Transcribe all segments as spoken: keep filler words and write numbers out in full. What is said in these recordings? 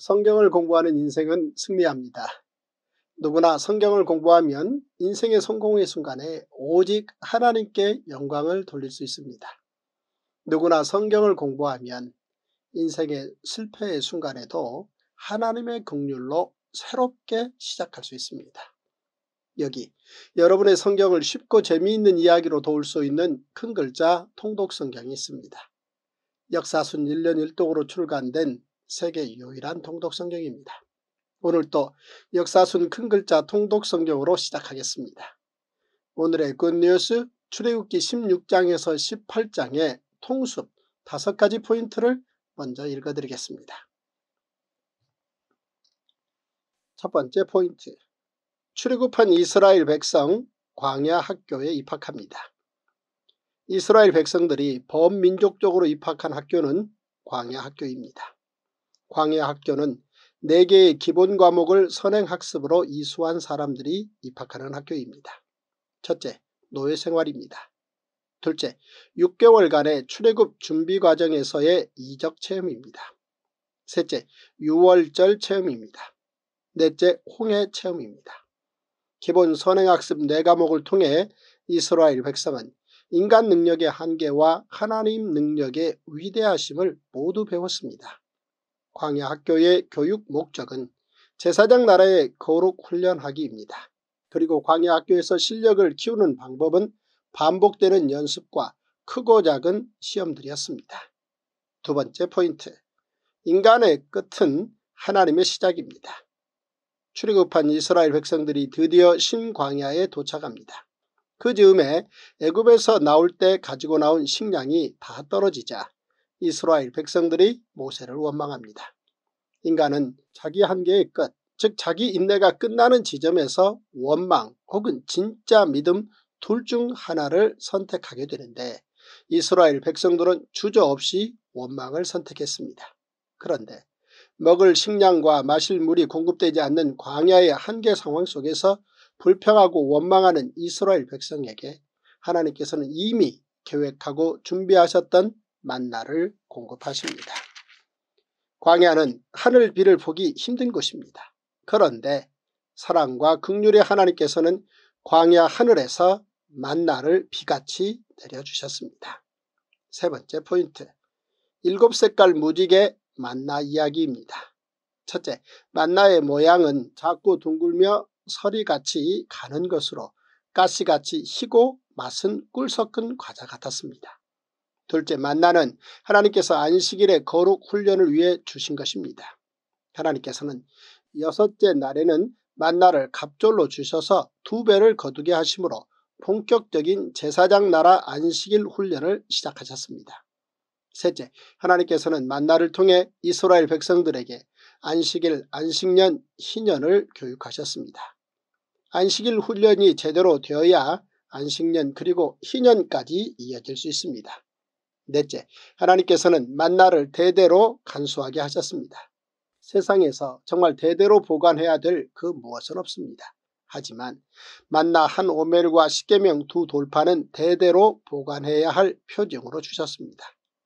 성경을 공부하는 인생은 승리합니다. 누구나 성경을 공부하면 인생의 성공의 순간에 오직 하나님께 영광을 돌릴 수 있습니다. 누구나 성경을 공부하면 인생의 실패의 순간에도 하나님의 긍휼로 새롭게 시작할 수 있습니다. 여기 여러분의 성경을 쉽고 재미있는 이야기로 도울 수 있는 큰 글자 통독 성경이 있습니다. 역사순 일 년 일 독으로 출간된 세계 유일한 통독 성경입니다. 오늘 또 역사순 큰 글자 통독 성경으로 시작하겠습니다. 오늘의 굿뉴스 출애굽기 십육 장에서 십팔 장의 통습 다섯 가지 포인트를 먼저 읽어드리겠습니다. 첫 번째 포인트, 출애굽한 이스라엘 백성 광야 학교에 입학합니다. 이스라엘 백성들이 범민족적으로 입학한 학교는 광야 학교입니다. 광야 학교는 네 개의 기본 과목을 선행학습으로 이수한 사람들이 입학하는 학교입니다. 첫째, 노예생활입니다. 둘째, 육 개월간의 출애굽 준비과정에서의 이적 체험입니다. 셋째, 유월절 체험입니다. 넷째, 홍해 체험입니다. 기본 선행학습 네 과목을 통해 이스라엘 백성은 인간 능력의 한계와 하나님 능력의 위대하심을 모두 배웠습니다. 광야 학교의 교육 목적은 제사장 나라의 거룩 훈련하기입니다. 그리고 광야 학교에서 실력을 키우는 방법은 반복되는 연습과 크고 작은 시험들이었습니다. 두 번째 포인트, 인간의 끝은 하나님의 시작입니다. 출애굽한 이스라엘 백성들이 드디어 신광야에 도착합니다. 그 즈음에 애굽에서 나올 때 가지고 나온 식량이 다 떨어지자 이스라엘 백성들이 모세를 원망합니다. 인간은 자기 한계의 끝, 즉 자기 인내가 끝나는 지점에서 원망 혹은 진짜 믿음 둘 중 하나를 선택하게 되는데 이스라엘 백성들은 주저없이 원망을 선택했습니다. 그런데 먹을 식량과 마실 물이 공급되지 않는 광야의 한계 상황 속에서 불평하고 원망하는 이스라엘 백성에게 하나님께서는 이미 계획하고 준비하셨던 만나를 공급하십니다. 광야는 하늘 비를 보기 힘든 곳입니다. 그런데 사랑과 긍휼의 하나님께서는 광야 하늘에서 만나를 비같이 내려주셨습니다. 세 번째 포인트, 일곱 색깔 무지개 만나 이야기입니다. 첫째, 만나의 모양은 작고 둥글며 서리같이 가는 것으로 가시같이 희고 맛은 꿀 섞은 과자 같았습니다. 둘째, 만나는 하나님께서 안식일의 거룩 훈련을 위해 주신 것입니다. 하나님께서는 여섯째 날에는 만나를 갑절로 주셔서 두 배를 거두게 하심으로 본격적인 제사장 나라 안식일 훈련을 시작하셨습니다. 셋째, 하나님께서는 만나를 통해 이스라엘 백성들에게 안식일, 안식년, 희년을 교육하셨습니다. 안식일 훈련이 제대로 되어야 안식년 그리고 희년까지 이어질 수 있습니다. 넷째, 하나님께서는 만나를 대대로 간수하게 하셨습니다. 세상에서 정말 대대로 보관해야 될 그 무엇은 없습니다. 하지만 만나 한 오멜과 십계명 두 돌파는 대대로 보관해야 할 표징으로 주셨습니다.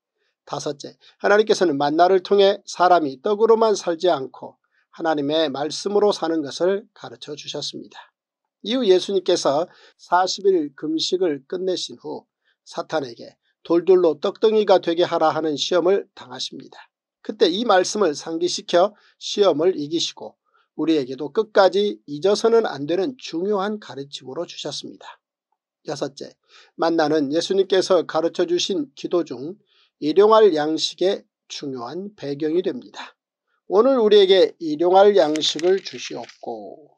다섯째, 하나님께서는 만나를 통해 사람이 떡으로만 살지 않고 하나님의 말씀으로 사는 것을 가르쳐 주셨습니다. 이후 예수님께서 사십 일 금식을 끝내신 후 사탄에게 돌들로 떡덩이가 되게 하라 하는 시험을 당하십니다. 그때 이 말씀을 상기시켜 시험을 이기시고 우리에게도 끝까지 잊어서는 안 되는 중요한 가르침으로 주셨습니다. 여섯째, 만나는 예수님께서 가르쳐 주신 기도 중 일용할 양식의 중요한 배경이 됩니다. 오늘 우리에게 일용할 양식을 주시옵고,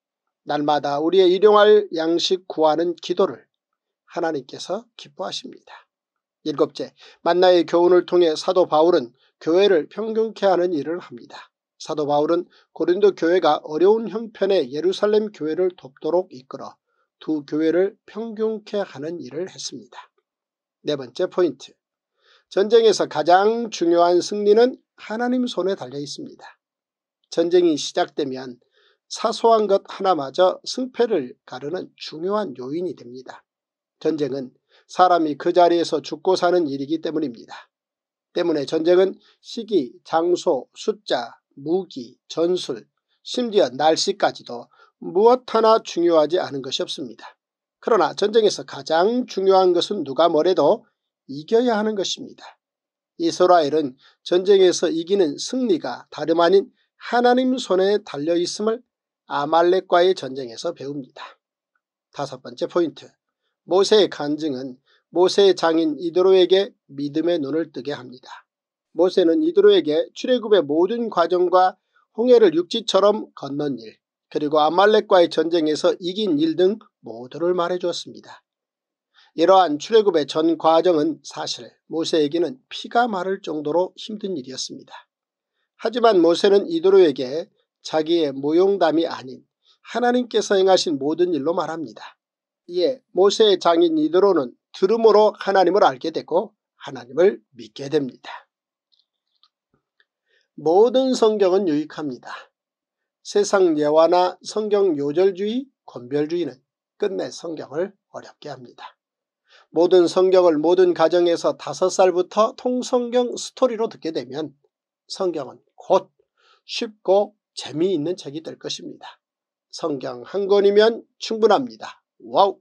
날마다 우리의 일용할 양식 구하는 기도를 하나님께서 기뻐하십니다. 일곱째, 만나의 교훈을 통해 사도 바울은 교회를 평균케 하는 일을 합니다. 사도 바울은 고린도 교회가 어려운 형편의 예루살렘 교회를 돕도록 이끌어 두 교회를 평균케 하는 일을 했습니다. 네 번째 포인트, 전쟁에서 가장 중요한 승리는 하나님 손에 달려 있습니다. 전쟁이 시작되면 사소한 것 하나마저 승패를 가르는 중요한 요인이 됩니다. 전쟁은 사람이 그 자리에서 죽고 사는 일이기 때문입니다. 때문에 전쟁은 시기, 장소, 숫자, 무기, 전술, 심지어 날씨까지도 무엇 하나 중요하지 않은 것이 없습니다. 그러나 전쟁에서 가장 중요한 것은 누가 뭐래도 이겨야 하는 것입니다. 이스라엘은 전쟁에서 이기는 승리가 다름 아닌 하나님 손에 달려있음을 아말렉과의 전쟁에서 배웁니다. 다섯 번째 포인트, 모세의 간증은 모세의 장인 이드로에게 믿음의 눈을 뜨게 합니다. 모세는 이드로에게 출애굽의 모든 과정과 홍해를 육지처럼 건넌 일, 그리고 아말렉과의 전쟁에서 이긴 일 등 모두를 말해주었습니다. 이러한 출애굽의 전 과정은 사실 모세에게는 피가 마를 정도로 힘든 일이었습니다. 하지만 모세는 이드로에게 자기의 모용담이 아닌 하나님께서 행하신 모든 일로 말합니다. 이에 모세의 장인 이드로는 들음으로 하나님을 알게 되고 하나님을 믿게 됩니다. 모든 성경은 유익합니다. 세상 예화나 성경 요절주의, 권별주의는 끝내 성경을 어렵게 합니다. 모든 성경을 모든 가정에서 다섯 살부터 통성경 스토리로 듣게 되면 성경은 곧 쉽고 재미있는 책이 될 것입니다. 성경 한 권이면 충분합니다. 와우!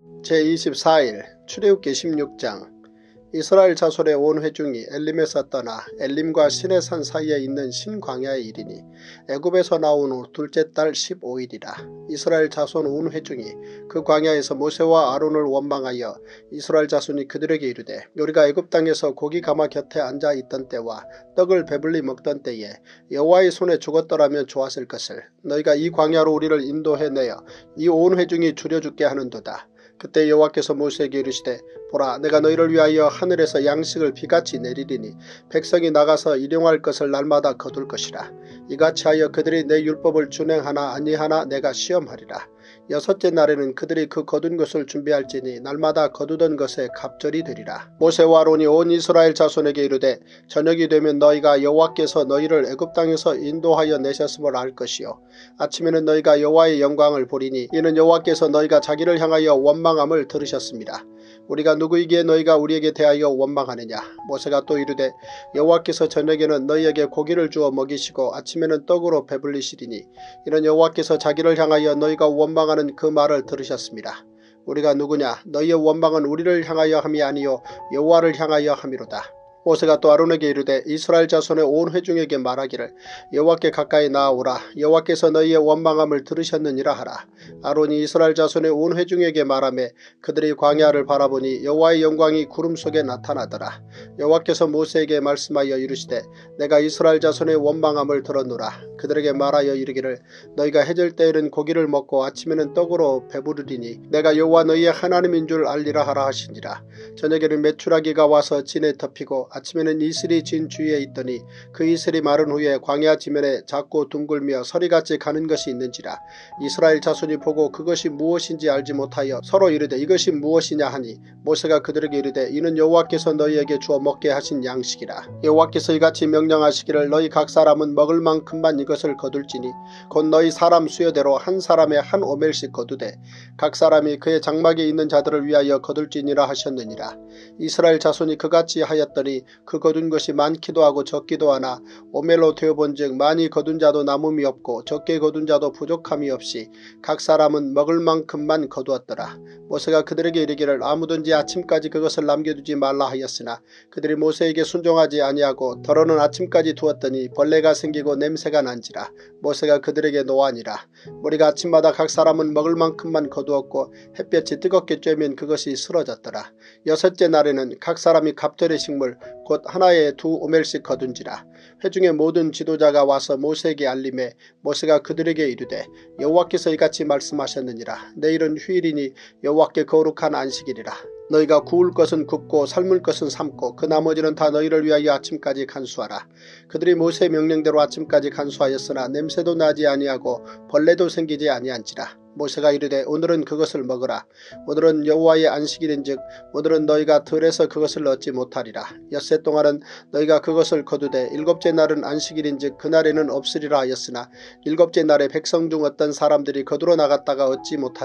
제이십사 일 출애굽기 십육 장. 이스라엘 자손의 온 회중이 엘림에서 떠나 엘림과 시내산 사이에 있는 신광야에 이르니 애굽에서 나온 후 둘째 달 십오 일이라. 이스라엘 자손 온 회중이 그 광야에서 모세와 아론을 원망하여 이스라엘 자손이 그들에게 이르되, 우리가 애굽 땅에서 고기 가마 곁에 앉아 있던 때와 떡을 배불리 먹던 때에 여호와의 손에 죽었더라면 좋았을 것을 너희가 이 광야로 우리를 인도해내어 이 온 회중이 줄여 죽게 하는도다. 그때 여호와께서 모세에게 이르시되, 보라, 내가 너희를 위하여 하늘에서 양식을 비같이 내리리니 백성이 나가서 일용할 것을 날마다 거둘 것이라. 이같이 하여 그들이 내 율법을 준행하나 아니하나 내가 시험하리라. 여섯째 날에는 그들이 그 거둔 것을 준비할지니 날마다 거두던 것에 갑절이 되리라. 모세와 아론이 온 이스라엘 자손에게 이르되, 저녁이 되면 너희가 여호와께서 너희를 애굽 땅에서 인도하여 내셨음을 알 것이요 아침에는 너희가 여호와의 영광을 보리니 이는 여호와께서 너희가 자기를 향하여 원망함을 들으셨습니다. 우리가 누구이기에 너희가 우리에게 대하여 원망하느냐. 모세가 또 이르되, 여호와께서 저녁에는 너희에게 고기를 주어 먹이시고 아침에는 떡으로 배불리시리니 이는 여호와께서 자기를 향하여 너희가 원망하는 그 말을 들으셨습니다. 우리가 누구냐. 너희의 원망은 우리를 향하여 함이 아니요 여호와를 향하여 함이로다. 모세가 또 아론에게 이르되, 이스라엘 자손의 온 회중에게 말하기를 여호와께 가까이 나아오라. 여호와께서 너희의 원망함을 들으셨느니라 하라. 아론이 이스라엘 자손의 온 회중에게 말하매 그들이 광야를 바라보니 여호와의 영광이 구름 속에 나타나더라. 여호와께서 모세에게 말씀하여 이르시되, 내가 이스라엘 자손의 원망함을 들었노라. 그들에게 말하여 이르기를, 너희가 해질 때에는 고기를 먹고 아침에는 떡으로 배부르리니 내가 여호와 너희의 하나님인 줄 알리라 하라 하시니라. 저녁에는 메추라기가 와서 진에 덮이고 아침에는 이슬이 진 주위에 있더니 그 이슬이 마른 후에 광야 지면에 작고 둥글며 서리같이 가는 것이 있는지라. 이스라엘 자손이 보고 그것이 무엇인지 알지 못하여 서로 이르되, 이것이 무엇이냐 하니 모세가 그들에게 이르되, 이는 여호와께서 너희에게 주어 먹게 하신 양식이라. 여호와께서 이같이 명령하시기를, 너희 각 사람은 먹을 만큼만 이것을 거둘지니 곧 너희 사람 수여대로 한 사람에 한 오멜씩 거두되 각 사람이 그의 장막에 있는 자들을 위하여 거둘지니라 하셨느니라. 이스라엘 자손이 그같이 하였더니 그 거둔 것이 많기도 하고 적기도 하나 오멜로 되어본즉 많이 거둔 자도 남음이 없고 적게 거둔 자도 부족함이 없이 각 사람은 먹을 만큼만 거두었더라. 모세가 그들에게 이르기를, 아무든지 아침까지 그것을 남겨두지 말라 하였으나 그들이 모세에게 순종하지 아니하고 더러는 아침까지 두었더니 벌레가 생기고 냄새가 난지라. 모세가 그들에게 노하니라. 우리가 아침마다 각 사람은 먹을 만큼만 거두었고 햇볕이 뜨겁게 쬐면 그것이 쓰러졌더라. 여섯째 날에는 각 사람이 갑절의 식물 곧 하나에 두 오멜씩 거둔지라. 회중의 모든 지도자가 와서 모세에게 알림해 모세가 그들에게 이르되, 여호와께서 이같이 말씀하셨느니라. 내일은 휴일이니 여호와께 거룩한 안식일이라. 너희가 구울 것은 굽고 삶을 것은 삶고 그 나머지는 다 너희를 위하여 아침까지 간수하라. 그들이 모세의 명령대로 아침까지 간수하였으나 냄새도 나지 아니하고 벌레도 생기지 아니한지라. 모세가 이르되, 오늘은 그것을 먹으라. 오늘은 여호와의 안식일인즉 오늘은 너희가 들에서 그것을 얻지 못하리라. 엿새 동안은 너희가 그것을 거두되 일곱째 날은 안식일인즉 그날에는 없으리라 하였으나 일곱째 날에 백성 중 어떤 사람들이 거두러 나갔다가 얻지 못하니라.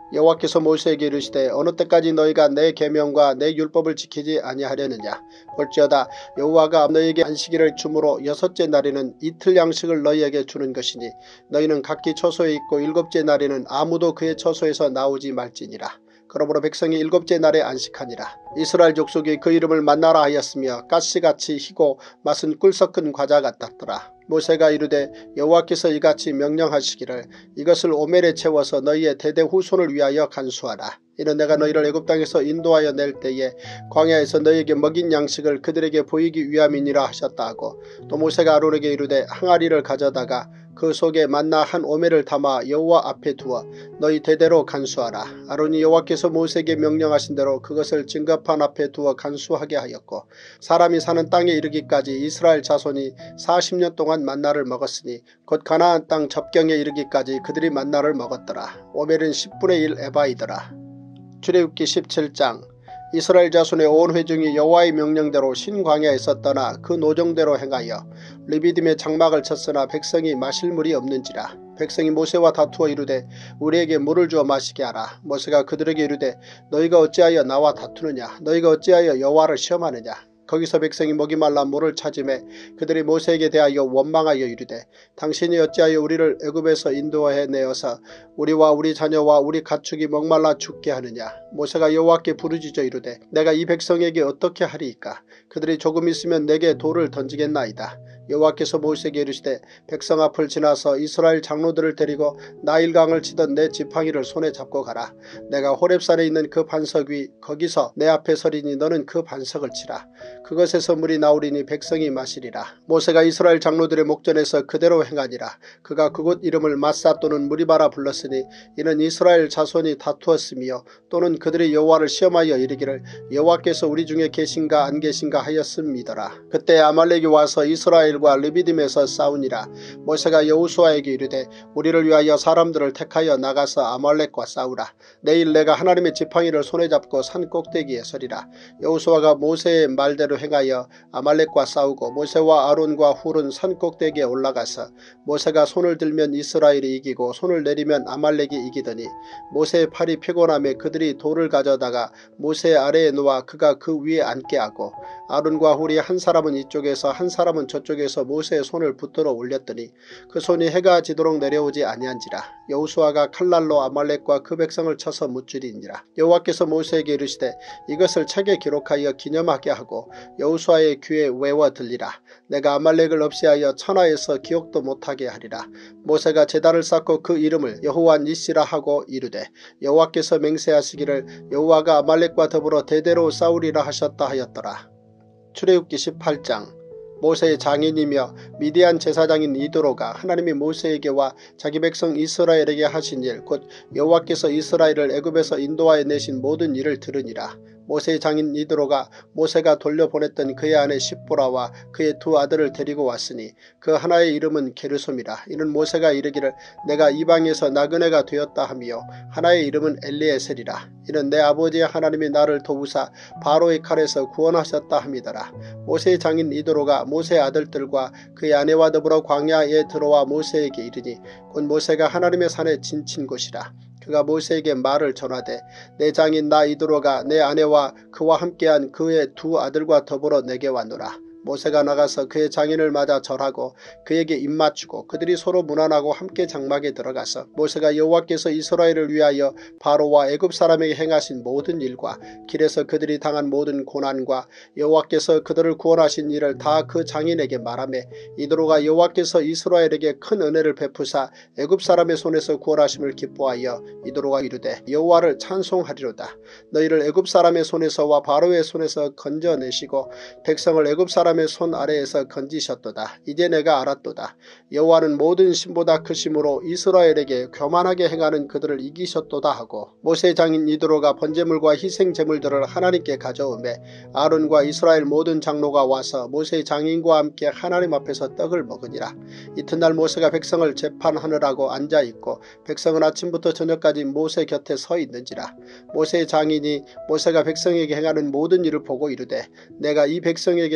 여호와께서 모세에게 이르시되 어느 때까지 너희가 내 계명과 내 율법을 지키지 아니하려느냐. 볼지어다 여호와가 너희에게 안식일을 주므로 여섯째 날에는 이틀 양식을 너희에게 주는 것이니 너희는 각기 처소에 있고 일곱째 날에는 아무도 그의 처소에서 나오지 말지니라. 그러므로 백성이 일곱째 날에 안식하니라. 이스라엘 족속이 그 이름을 만나라 하였으며 가시같이 희고 맛은 꿀 섞은 과자 같았더라. 모세가 이르되 여호와께서 이같이 명령하시기를 이것을 오멜에 채워서 너희의 대대 후손을 위하여 간수하라. 이는 내가 너희를 애굽 땅에서 인도하여 낼 때에 광야에서 너희에게 먹인 양식을 그들에게 보이기 위함이니라 하셨다 하고 또 모세가 아론에게 이르되 항아리를 가져다가 그 속에 만나 한 오멜을 담아 여호와 앞에 두어 너희 대대로 간수하라. 아론이 여호와께서 모세에게 명령하신 대로 그것을 증거판 앞에 두어 간수하게 하였고 사람이 사는 땅에 이르기까지 이스라엘 자손이 사십 년 동안 만나를 먹었으니 곧 가나안 땅 접경에 이르기까지 그들이 만나를 먹었더라. 오멜은 십분의 일 에바이더라. 출애굽기 십칠 장. 이스라엘 자손의 온 회중이 여호와의 명령대로 신광야에서 떠나 그 노정대로 행하여 르비딤의 장막을 쳤으나 백성이 마실 물이 없는지라. 백성이 모세와 다투어 이르되 우리에게 물을 주어 마시게 하라. 모세가 그들에게 이르되 너희가 어찌하여 나와 다투느냐. 너희가 어찌하여 여호와를 시험하느냐. 거기서 백성이 목이 말라 물을 찾으매 그들이 모세에게 대하여 원망하여 이르되 당신이 어찌하여 우리를 애굽에서 인도해 내어서 우리와 우리 자녀와 우리 가축이 목말라 죽게 하느냐. 모세가 여호와께 부르짖어 이르되 내가 이 백성에게 어떻게 하리이까. 그들이 조금 있으면 내게 돌을 던지겠나이다. 여호와께서 모세에게 이르시되 백성 앞을 지나서 이스라엘 장로들을 데리고 나일강을 치던 내 지팡이를 손에 잡고 가라. 내가 호렙산에 있는 그 반석 위 거기서 내 앞에 서리니 너는 그 반석을 치라. 그것에서 물이 나오리니 백성이 마시리라. 모세가 이스라엘 장로들의 목전에서 그대로 행하니라. 그가 그곳 이름을 마사 또는 무리바라 불렀으니 이는 이스라엘 자손이 다투었으며 또는 그들이 여호와를 시험하여 이르기를 여호와께서 우리 중에 계신가 안 계신가 하였음이더라. 그때 아말렉이 와서 이스라엘 과 르비딤에서 싸우니라. 모세가 여호수아에게 이르되 우리를 위하여 사람들을 택하여 나가서 아말렉과 싸우라. 내일 내가 하나님의 지팡이를 손에 잡고 산 꼭대기에 서리라. 여호수아가 모세의 말대로 행하여 아말렉과 싸우고 모세와 아론과 훌은 산 꼭대기에 올라가서 모세가 손을 들면 이스라엘이 이기고 손을 내리면 아말렉이 이기더니 모세의 팔이 피곤함에 그들이 돌을 가져다가 모세 아래에 놓아 그가 그 위에 앉게 하고 아론과 훌이 한 사람은 이쪽에서 한 사람은 저쪽에서 모세의 손을 붙들어 올렸더니 그 손이 해가 지도록 내려오지 아니한지라. 여호수아가 칼날로 아말렉과 그 백성을 쳐서 무찌리니라. 여호와께서 모세에게 이르시되 이것을 책에 기록하여 기념하게 하고 여호수아의 귀에 외워 들리라. 내가 아말렉을 없애하여 천하에서 기억도 못하게 하리라. 모세가 제단을 쌓고 그 이름을 여호와 니시라 하고 이르되 여호와께서 맹세하시기를 여호와가 아말렉과 더불어 대대로 싸우리라 하셨다 하였더라. 출애굽기 십팔 장. 모세의 장인이며 미디안 제사장인 이도로가 하나님이 모세에게와 자기 백성 이스라엘에게 하신 일 곧 여호와께서 이스라엘을 애굽에서 인도하여 내신 모든 일을 들으니라. 모세의 장인 이드로가 모세가 돌려보냈던 그의 아내 십보라와 그의 두 아들을 데리고 왔으니 그 하나의 이름은 게르솜이라. 이는 모세가 이르기를 내가 이방에서 나그네가 되었다 하며 하나의 이름은 엘리에셀이라. 이는 내 아버지의 하나님이 나를 도우사 바로의 칼에서 구원하셨다 함이더라. 모세의 장인 이드로가 모세의 아들들과 그의 아내와 더불어 광야에 들어와 모세에게 이르니 곧 모세가 하나님의 산에 진친 곳이라. 그가 모세에게 말을 전하되 내 장인 나 이드로가 내 아내와 그와 함께한 그의 두 아들과 더불어 내게 왔노라. 모세가 나가서 그의 장인을 맞아 절하고 그에게 입맞추고 그들이 서로 문안하고 함께 장막에 들어가서 모세가 여호와께서 이스라엘을 위하여 바로와 애굽 사람에게 행하신 모든 일과 길에서 그들이 당한 모든 고난과 여호와께서 그들을 구원하신 일을 다 그 장인에게 말하며 이드로가 여호와께서 이스라엘에게 큰 은혜를 베푸사 애굽 사람의 손에서 구원하심을 기뻐하여 이드로가 이르되 여호와를 찬송하리로다. 너희를 애굽 사람의 손에서와 바로의 손에서 건져내시고 백성을 애굽 사람 손 아래에서 건지셨도다. 이제 내가 알았도다. 여호와는 모든 신보다 크심으로 이스라엘에게 교만하게 행하는 그들을 이기셨도다 하고 모세 장인 이드로가 번제물과 희생제물들을 하나님께 가져오매 아론과 이스라엘 모든 장로가 와서 모세 장인과 함께 하나님 앞에서 떡을 먹으니라. 이튿날 모세가 백성을 재판하느라고 앉아있고 백성은 아침부터 저녁까지 모세 곁에 서 있는지라. 모세의 장인이 모세가 백성에게 행하는 모든 일을 보고 이르되 내가 이 백성에게 행하는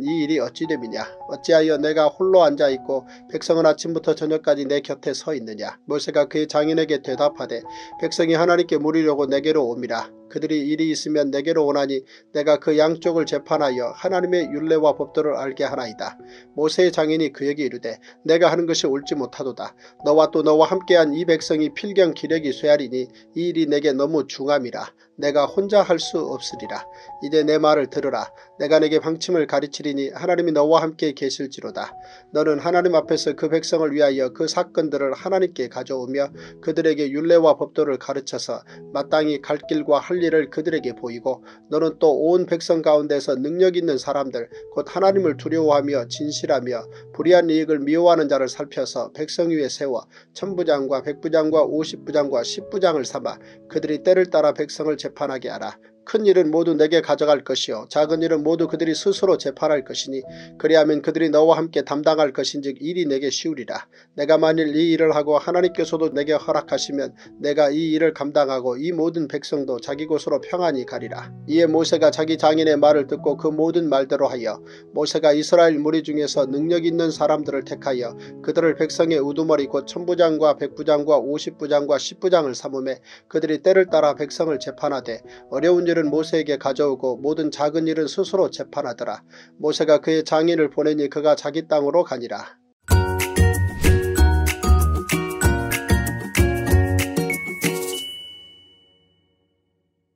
아니하면 이 일이 어찌 됨이냐. 어찌하여 내가 홀로 앉아있고 백성은 아침부터 저녁까지 내 곁에 서 있느냐. 모세가 그의 장인에게 대답하되 백성이 하나님께 물으려고 내게로 옴이라. 그들이 일이 있으면 내게로 오나니 내가 그 양쪽을 재판하여 하나님의 율례와 법도를 알게 하나이다. 모세의 장인이 그에게 이르되 내가 하는 것이 옳지 못하도다. 너와 또 너와 함께한 이 백성이 필경 기력이 쇠하리니 이 일이 내게 너무 중함이라. 내가 혼자 할 수 없으리라. 이제 내 말을 들으라. 내가 내게 방침을 가르치리니 하나님이 너와 함께 계실지로다. 너는 하나님 앞에서 그 백성을 위하여 그 사건들을 하나님께 가져오며 그들에게 율례와 법도를 가르쳐서 마땅히 갈 길과 할 일을 그들에게 보이고 너는 또 온 백성 가운데서 능력 있는 사람들 곧 하나님을 두려워하며 진실하며 불의한 이익을 미워하는 자를 살펴서 백성 위에 세워 천부장과 백부장과 오십부장과 십부장을 삼아 그들이 때를 따라 백성을 재판하게 하라. 큰 일은 모두 내게 가져갈 것이요 작은 일은 모두 그들이 스스로 재판할 것이니 그리하면 그들이 너와 함께 담당할 것인즉 일이 내게 쉬우리라. 내가 만일 이 일을 하고 하나님께서도 내게 허락하시면 내가 이 일을 감당하고 이 모든 백성도 자기 곳으로 평안히 가리라. 이에 모세가 자기 장인의 말을 듣고 그 모든 말대로 하여 모세가 이스라엘 무리 중에서 능력 있는 사람들을 택하여 그들을 백성의 우두머리 곧 천부장과 백부장과 오십부장과 십부장을 삼음에 그들이 때를 따라 백성을 재판하되 어려운 일은 모세에게 가져오고 모든 작은 일은 스스로 재판하더라. 모세가 그의 장인을 보내니 그가 자기 땅으로 가니라.